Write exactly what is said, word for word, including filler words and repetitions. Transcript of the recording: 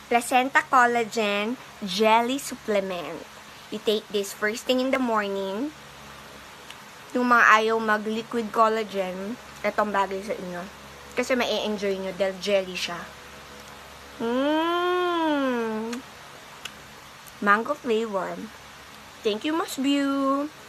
Placenta Collagen Jelly Supplement. You take this first thing in the morning. Yung mga ayaw mag-liquid collagen, itong bagay sa inyo. Kasi ma-enjoy nyo dahil jelly siya. Mmm! Mango flavor. Thank you, Mas View!